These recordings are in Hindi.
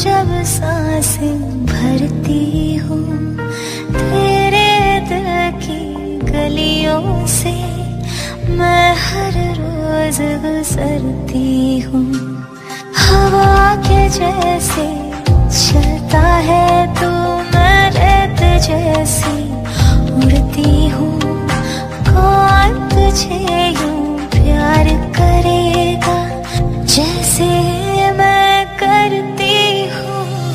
जब सांसें भरती हूँ तेरे दिल की गलियों से, मैं हर रोज गुजरती हूँ। हवा के जैसे चलता है तू, मैं रेत जैसी उड़ती हूँ। कौन तुझे यूं प्यार करेगा जैसे मैं करती हूँ।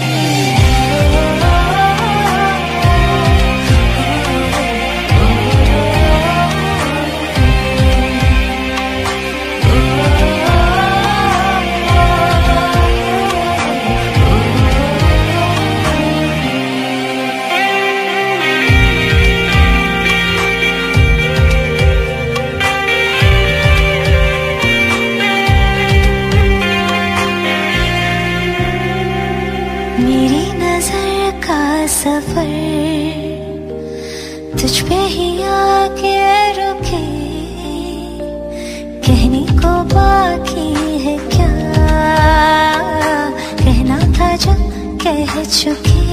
मेरी नजर का सफर तुझ पे ही आके रुके, कहने को बाकी है क्या, कहना था जब कह चुके।